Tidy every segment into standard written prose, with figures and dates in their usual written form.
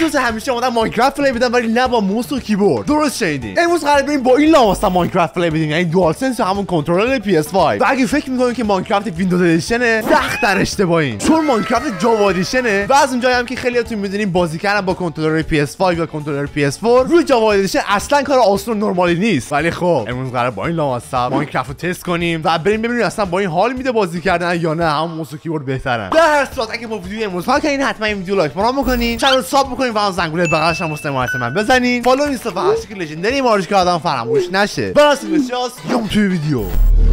دوست همیشه اومدن ماینکرافت پلی بدن ولی نه با موس و کیبورد. درست شنیدین. امروز قراره بریم با این لامصب ماینکرافت پلی بدیم، یعنی دوال سنس و همون کنترلر PS5. و اگه فکر میکنید که ماینکرافت ویندوز ادیشنه، سخت در اشتباهین، چون ماینکرافت جاوا ادیشنه و از اونجایی هم که خیلیاتون میدونین بازی کردن با کنترلر PS5 یا کنترلر PS4 روی جاوا ادیشن اصلا کار آسون نرمالی نیست. ولی خب امروز قراره با این لامصب ماینکرافت رو تست کنیم و بریم ببینیم اصلا با این حال میده بازی کردن یا نه همون موس و کیبورد بهترن. در هر صورت اگه با ویدیو امروز حال کردین حتما این ویدیو لایک فرام بکنین، چنل رو ساب بکنین و اون زنگوله بغلش هم حتما بزنین. فالو اینستا و هشتگ لژندری مارج کردن فراموش نشه. براستی بسیاس یوم توی ویدیو.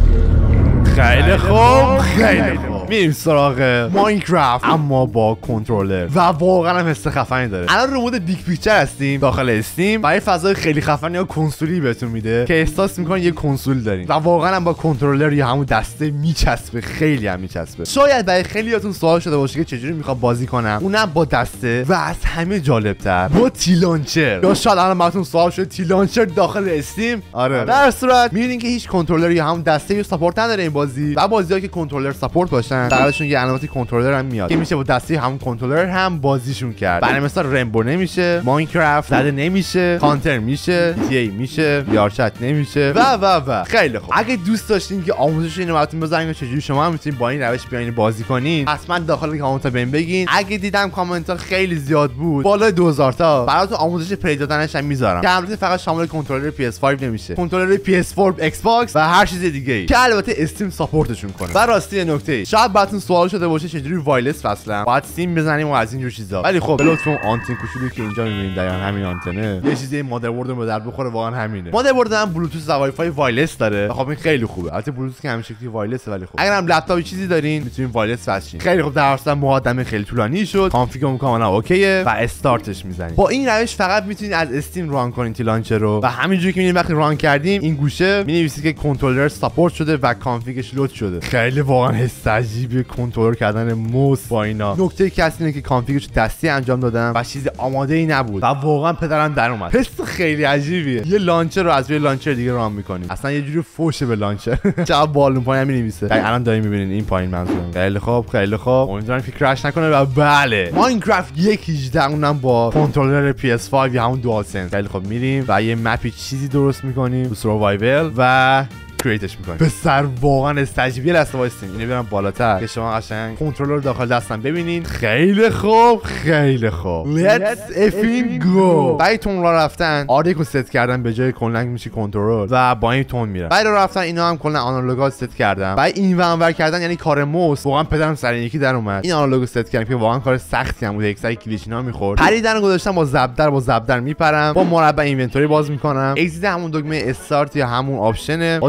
خیلی خوب خیلی خوب میریم سراغ ماینکرافت اما با کنترلر و واقعا هم حس خفنی داره. الان رو مود بیگ پیکچر هستیم داخل استیم و یه فضای خیلی خفنی یا کنسولی بهتون میده که احساس میکنین یه کنسول دارین و واقعا هم با کنترلر یا همون دسته میچسبه، خیلی هم میچسبه. شاید برای خیلیاتون سوال شده باشه که چجوری میخوام بازی کنم، اونم با دسته و از همه جالبتر با تیلانچر. یا شاید الان براتون سوال شده تیلانچر داخل استیم. آره در صورت میبینین که هیچ کنترلر یا همون دسته یا ساپورت نداره این بازی و بازی‌ها که کنترلر ساپورت باشن بعدشون یه علامتی کنترلر هم میاد که میشه با دسته همون کنترلر هم بازیشون کرد. برای مثلا رمبو نمیشه، ماینکرافت زده نمیشه، کانتر میشه، تی میشه، یارچت نمیشه و خیلی خوب. اگه دوست داشتین که آموزش اینو براتون بذارم که چجوری شما هم میتونید با این روش بیاین بازی کنین، حتما داخل کامنت ها بهم بگین. اگه دیدم کامنت ها خیلی زیاد بود، بالای 2000 تا، براتون آموزش پلی دادنش هم میذارم که البته فقط شامل کنترلر PS5 نمیشه، کنترلر PS4، ایکس باکس و هر چیز دیگه که البته استیم ساپورتشون کنه. و راستی نکته شاید براتون سوال شده باشه چجوری وایرلس وصلم، باید سیم بزنیم و از این جور چیزا. ولی خب به لطف اون آنتن کوچولویی که اینجا می‌بینید دقیقاً همین آنتنه، یه چیزی مادربرد رو به درد بخوره، واقعا همینه. مادربرد هم بلوتوث و وای فای وایرلس داره. خب این خیلی خوبه. البته بلوتوث که همین شکلی وایرلسه، ولی خب اگر هم لپتاپ چیزی دارین میتونین وایرلس وصلین. خیلی خوب. در اصل مقدمه خیلی طولانی شد، کانفیگم کاملا اوکیه و استارتش میزنید. با این روش فقط میتونید از استیم ران کنین تیلانچر رو و همینجوری که می‌بینید وقتی ران کردیم این گوشه می‌نویسه که کنترلر ساپورت شده و کانفیگش لود شده. خیلی واقعا حس عجیبی کنترل کردن موس با اینا. نکته که اینه که کانفیگش دستی انجام دادم و چیز آماده‌ای نبود و واقعا پدرم در اومد. حس خیلی عجیبیه. یه لانچر رو از روی لانچر دیگه ران می‌کنی. اصلا یه جوری فوشه به لانچر. چقدر بالون پایین می‌نویسه. الان دارین می‌بینین این پایین منظورم. خیلی خوب خیلی خوب. امیدوارم که کرش نکنه و بله. ماینکرافت 1.18 اونم با کنترلر PS5 یا همون دوال سنس. خیلی خوب میریم و یه مپی چیزی درست می‌کنیم تو سروایول و کریتش میکنیم. به سر واقعا استجیبیل است وایسین. اینو بیارم بالاتر که شما قشنگ کنترلر داخل دستم ببینین. خیلی خوب خیلی خوب. Let's effing go. برای تون راه رفتن آردیکو ست کردم به جای کلا میشه کنترل و با این تون میره. برای راه رفتن اینا هم کلا آنالوگا ست کردم. برای این و اونور کردن یعنی کار موس واقعا پدرم سر یکی در اومد. این آنالوگو ست کردم که واقعا کار سختی هم بود. یک سری کلیچینا میخورد. پریدن گذاشتم با زبدر میپرم. با مربع اینونتوری باز میکنم. اگزیت همون دکمه استارت یا همون آپشنه.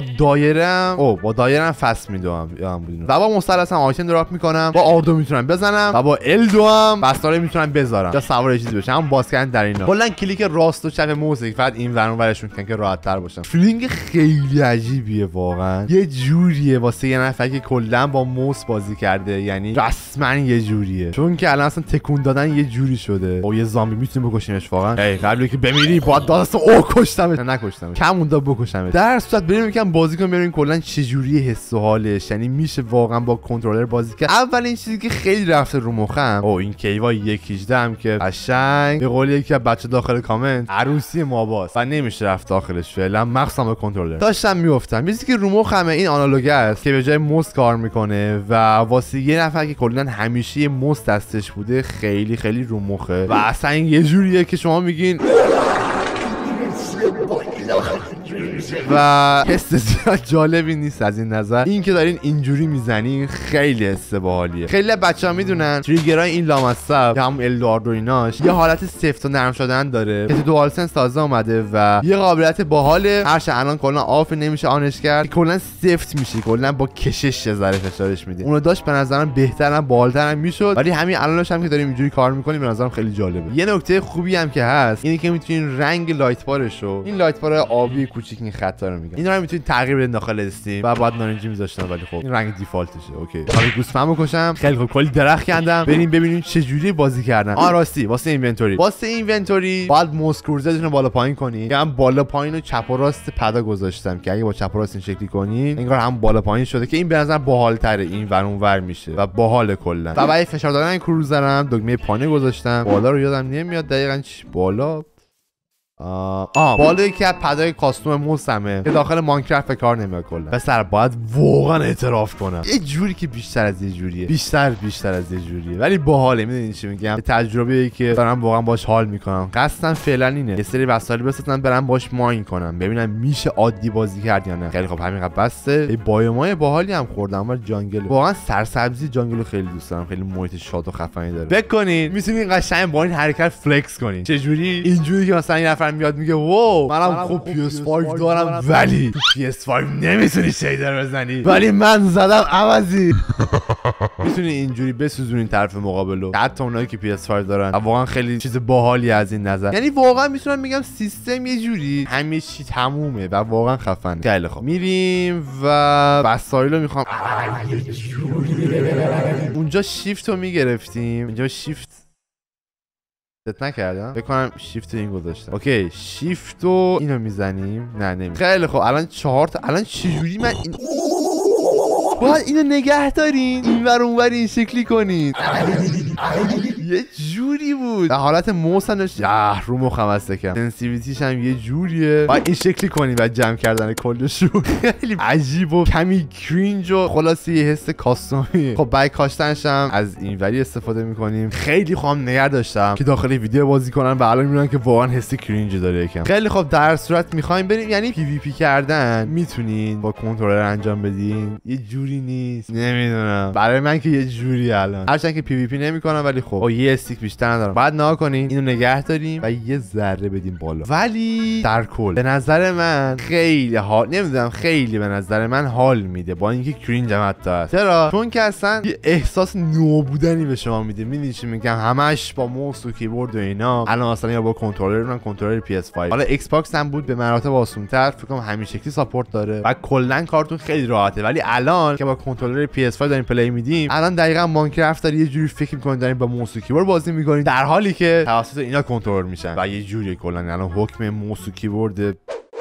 با دایرم فست میدوام و با مثلث هم آیتم دراپ میکنم. با آردو میتونم بزنم و با L2 هم بستاره میتونم بذارم یا سوار چیزی بشم. هم باز کردن در اینا کلا کلیک راست و چپ موس فقط این ور اونورشون کنن که راحت تر باشن. فیلینگ خیلی عجیبیه واقعا. یه جوریه واسه یه نفر که کلا با موس بازی کرده، یعنی رسما یه جوریه، چون که الان اصلا تکون دادن یه جوری شده. با یه زامبی میتونیم بکشیمش واقعا. قبل که بمیری باید داداست کشتمش نکشتمش کم مونده بکشمش. در صورت بریم یکم بازی کنیم ببینیم کلا چه جوری حس و حالش، یعنی میشه واقعا با کنترلر بازی کرد. اولین چیزی که خیلی رفته رو مخم این کیوا 1.18 هم که قشنگ به قول یکی از بچه داخل کامنت عروسی ماباست و نمیشه رفت داخلش فعلا، مخصوصا با کنترلر داشتم میافتم. چیزی که رو مخمه این آنالوگ است که به جای موس کار میکنه و واسه یه نفر که کلا همیشه موس دستش بوده خیلی خیلی رو مخه و اصلا یه جوریه که شما میگین و حس زیاد جالبی نیست از این نظر. این که دارین اینجوری میزنین خیلی حس باحالیه. خیلی بچه‌ها میدونن تریگرای این لامصب یا هم الداردو ایناش یه حالت سفت و نرم شدن داره که تو دوال سنس تازه اومده و یه قابلیت باحاله. هرچند الان کلا آف نمیشه آنش کرد، کلا سفت میشه، کلا با کشش ذره فشارش میده. اونو داشت به نظرم بهترم بالاترم میشد، ولی همین الانش هم که داریم اینجوری کار میکنیم به نظرم خیلی جالبه. یه نکته خوبی هم که هست اینه که میتونین رنگ لایت بارشو، این لایت بار آبی کوچیک کوچیک این خطا رو میگم. اینا رو میتونید تغییر بدید داخل استیم و بعد نارنجی میذاشتم ولی خب این رنگ دیفالتشه. اوکی حالا گوسفندمو کشم. خیلی خوب کلی درخت کندم. بریم ببینیم چه جوری بازی کردن. راستی واسه اینونتوری باید موس کورزتون رو بالا پایین کنید. هم بالا پایین و چپ و راست پدا گذاشتم که اگه با چپ و راست این شکلی کنین انگار هم بالا پایین شده که این به نظر باحال‌تره. این ور اون ور میشه و باحال کلا. و برای فشار دادن کروزرم دکمه پانه گذاشتم. بالا رو یادم نمیاد دقیقاً چی بالا بالا یکی از پدای کاستوم موسمه که داخل ماینکرافت به کار نمیاد کلا. پسر باید واقعا اعتراف کنم یه جوری که بیشتر از یه جوریه، بیشتر از یه جوریه، ولی باحاله. میدونین چی میگم؟ تجربه‌ای که دارم واقعا باش حال میکنم. قصدم فعلا اینه یه سری وسایل بسازم برام باش ماین کنم ببینم میشه عادی بازی کرد یا نه. خیلی خب همین قد بسته. این بایومای باحالی هم خوردم ولی جنگل واقعا سرسبزی جنگل رو خیلی دوست دارم. خیلی محیط شاد و خفنی داره. فکر کنین میتونین قشنگ با این حرکت فلکس کنین. چه جوری؟ اینجوری که مثلا این نفر میاد میگه واو منم خب PS5 دارم ولی PS5 نمیتونی شیدر بزنی ولی من زدم عوضی. میتونی اینجوری بسوزونین طرف مقابلو، حتی اونایی که PS5 دارن. واقعا خیلی چیز باحالی از این نظر. یعنی واقعا میتونم میگم سیستم یه جوری همه چی تمومه و واقعا خفنه. خیلی خب میریم و وسایلو میخوام. اونجا شیفت رو میگرفتیم. اینجا شیفت نکردم بکنم شیفت این گذاشتم. اوکی شیفت و اینو میزنیم. نه نمی. خیلی خب الان 4 تا. الان چجوری من این باید اینو نگه دارین اینور اونور این شکلی کنید. یه جوری بود در حالت موسنش رو مخم استکم. سنسیویتیش هم یه جوریه. باید این شکلی کنیم و جمع کردن کلش رو خیلی عجیب و کمی کرینج و خلاصه یه حس کاستومیه. خب برای کاشتنش هم از اینوری استفاده میکنیم. خیلی خوام نگه داشتم که داخل ویدیو بازی کنن و الان میبینن که واقعا حس کرینج داره یکم. خیلی خب در صورت میخوایم بریم یعنی پی وی پی کردن میتونین با کنترلر انجام بدین. یه جوری نیست نمیدونم برای من که یه جوری الان هرچند که پی وی پی نمیکنم ولی خب یه استیک بیشتر ندارم. بعد نها کنین اینو نگه داریم و یه ذره بدیم بالا. ولی در کل به نظر من خیلی حال نمیدونم خیلی به نظر من حال میده با اینکه کرینج هم حتی هست. چرا؟ چون که اصلا یه احساس نو بودنی به شما میده. میدونی چی میگم؟ همش با موس و کیبورد و اینا. الان مثلا یا با کنترلر من کنترلر PS5 حالا ایکس باکس هم بود به مراتب آسان‌تر. فکر کنم همین شکلی ساپورت داره و کلا کارتون خیلی راحته. ولی الان که با کنترلر PS5 داریم پلی میدیم الان دقیقاً ماینکرافت داره یه جوری فکر می‌کنه داریم با موس و کیبورد بازی می‌کنیم در حالی که توسط اینا کنترل میشن و یه جوری کلا الان حکم موس و کیبورد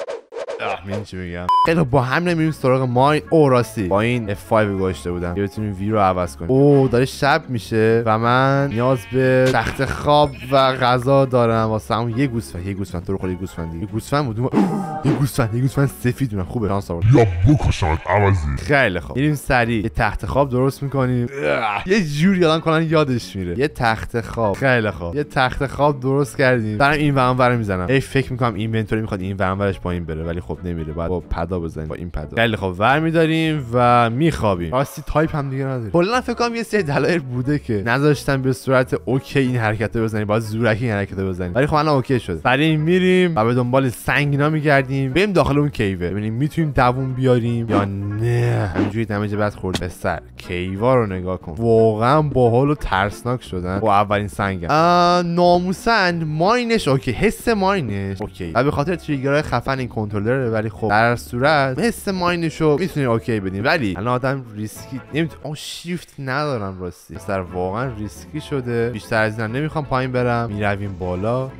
من چی میگم. خیلی با هم نمیریم سراغ ماین. راستی با این F5 گذاشته بودم که بتونیم وی رو عوض کنیم. داره شب میشه و من نیاز به تخت خواب و غذا دارم واسه اون یه گوسفند تو رو خود یه گوسفند بود. یه گوسفند سفید اون خوبه شانس آورد یا بکشمت عوضی. خیلی خوب میریم سریع یه تخت خواب درست میکنیم. یه جوری الان کلا یادش میره یه تخت خواب. خیلی خوب یه تخت خواب درست کردیم. دارم این ور اونور میزنم. فکر میکنم اینونتوری میخواد این ور اونورش پایین بره ولی خب نمیره. بعد با پدا بزنیم با این پدا. خیلی خب ور میداریم و میخوابیم. راستی تایپ هم دیگه نداره. کلا فکر کنم یه سری دلایل بوده که نذاشتم به صورت اوکی این حرکتو بزنیم. باید زورکی این حرکتو بزنیم ولی خب الان اوکی شده. برای میریم و به دنبال سنگینا میگردیم بریم داخل اون کیوه ببینیم میتونیم دووم بیاریم یا نه. همینجوری دمیج بد خورد. سر کیوا رو نگاه کن واقعا باحال و ترسناک شدن. با اولین سنگم ناموسن ماینش اوکی. حس ماینش اوکی و به خاطر تریگرهای خفن این کنترلر ولی خب در صورت حس ماینشو میتونیم اوکی بدیم. ولی الان آدم ریسکی نمیتونه. شیفت ندارم راستی. سر واقعا ریسکی شده. بیشتر از اینا نمیخوام پایین برم. میرویم بالا.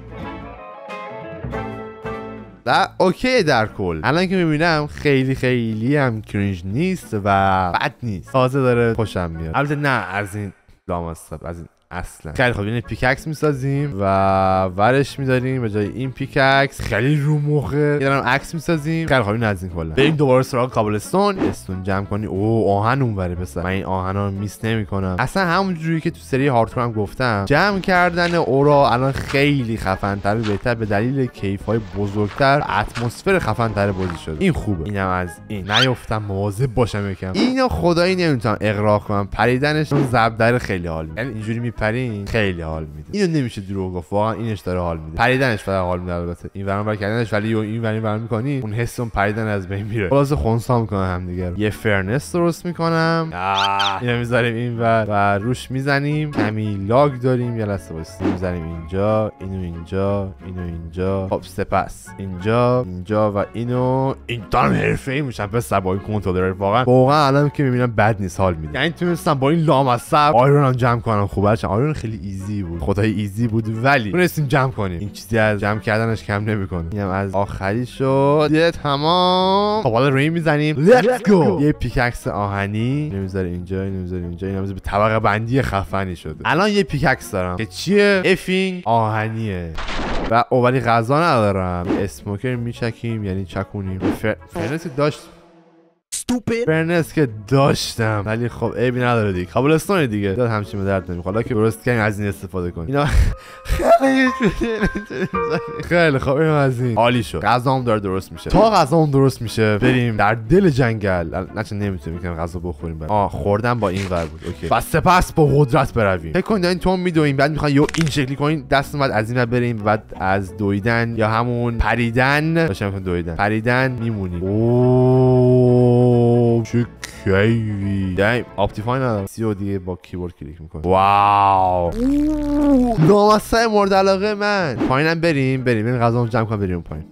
اوکی در کل الان که میبینم خیلی هم کرینج نیست و بد نیست. تازه داره خوشم میاد. البته نه از این لامصب از این اصلا. خیلی خب یعنی پیککس میسازیم و ورش میداریم به جای این پیککس. خیلی رو مخه. یعنی عکس میسازیم. خیلی خب این از این کلا. بریم دوباره سراغ کابلستون. استون جمع کنی. آهن اونوره پسر. من این آهنا رو میس نمیکنم. اصلا همون جوری که تو سری هاردکور هم گفتم جمع کردن اورا الان خیلی خفن‌تر و بهتر به دلیل کیف‌های بزرگتر اتمسفر خفن‌تر بازی شده. این خوبه. اینم از این نیافتم مواظب باشم یکم. اینو خدایی نمیتونم اغراق کنم. پریدنش اون زبدر خیلی حال. یعنی اینجوری بپرین خیلی حال میده. اینو نمیشه دروغ گفت، واقعا اینش داره حال میده. پریدنش فقط حال میده البته، این ورم بر کردنش، ولی این ور میکنی اون حس اون پریدن از بین میره. خلاص خونسا میکنه هم دیگه. یه فرنس درست میکنم، اینو میذاریم اینور و روش میزنیم. کمی لاگ داریم، یه لحظه واسه میذاریم اینجا، اینجا، اینجا. خب سپس اینجا و اینو اینطور حرفه‌ای میشن پس با این کنترلر. واقعا الان که میبینم بد نیست، حال میده. یعنی تونستم با این لامصب آیرون هم جمع کنم. خوبه چون آیرون خیلی ایزی بود، خدای ایزی بود، ولی تونستیم جمع کنیم. این چیزی از جمع کردنش کم نمیکنه. اینم از آخری شد دیگه، تمام. خب حالا روی میزنیم، لیتس گو. یه پیککس آهنی نمیذاریم اینجا، اینا به طبقه بندی خفنی شده. الان یه پیککس دارم که چیه؟ افینگ آهنیه و اولی غذا ندارم. اسموکر میچکیم، یعنی چکونیم. فرنس داشت، فرنس که داشتم، ولی خب عیبی نداره دیگه، کابلستون دیگه داد همچین به درد نمیخوره. حالا که درست کنیم از این استفاده کنیم. اینا خیلی خب اینو از این عالی شد. غذام داره درست میشه. تا غذام درست میشه بریم در دل جنگل. نچه نمیتونیم که غذا بخوریم بعد. خوردم با این ور بود. اوکی. و سپس با قدرت برویم. فکر کنید این توم میدویم، بعد میخوان یو این شکلی کنین، دست بعد از این ور بریم، بعد از دویدن یا همون پریدن داشتم دویدن پریدن میمونیم. چه کیفی. دایم آپتیفای ندارم، سی دیگه با کیبورد کلیک میکنم. واو نامسته مورد علاقه من. پایینم بریم این غذامو جمع کنم بریم پایین.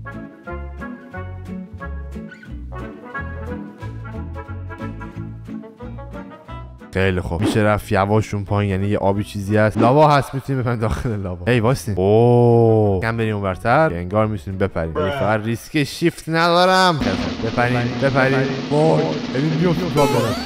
خیلی خوب میشه رفت یواشون پایین، یعنی یه آبی چیزی هست، لاوا هست، میتونیم بپریم داخل لاوا. ای واسین کم بریم اونورتر، انگار میتونیم بپریم. فقط ریسک شیفت ندارم. بپریم وای ببین میافتم تو آب دارم.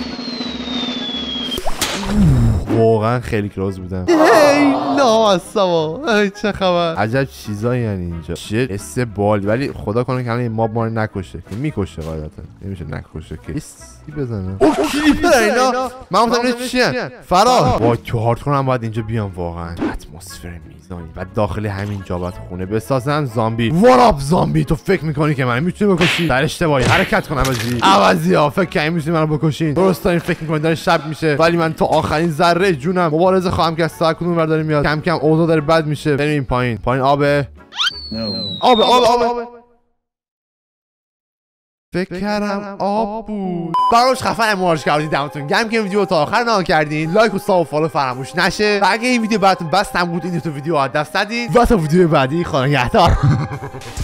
واقعا خیلی کلوز بودم. ای ناسوا چه خبر. عجب چیزایی یعنی اینجا. چه حس بالی، ولی خدا کنه که این ماب ما رو نکشه. که میکشه قاعدتا، نمیشه نکشه که. کی بزنه؟ او کلیپ اینا. من گفتم چیه؟ فرار. وای تو هاردکور هم باید اینجا بیام. واقعا اتمسفر میزانی و داخل همین جا باید خونه بسازن. زامبی واراب زامبی، تو فکر میکنی که من میتونی بکشی؟ در اشتباهی حرکت کنم عوضی ها. فکر کنی میتونی منو بکشین؟ درست دارین فکر میکنین داره شب میشه، ولی من تو آخرین ذره جونم مبارزه خواهم که ساعت کدوم ور داره میاد. کم کم اوضاع داره بد میشه. بریم پایین آبه. آب فکر کردم آب بود. براش خفن امارش کردید. دمتون گرم که ویدیو تا آخر نگاه کردین. لایک و ساب و فالو فراموش نشه. و اگه این ویدیو براتون بستم بود این دو ویدیو از دست ندید. و تا ویدیو بعدی خدا نگهدار.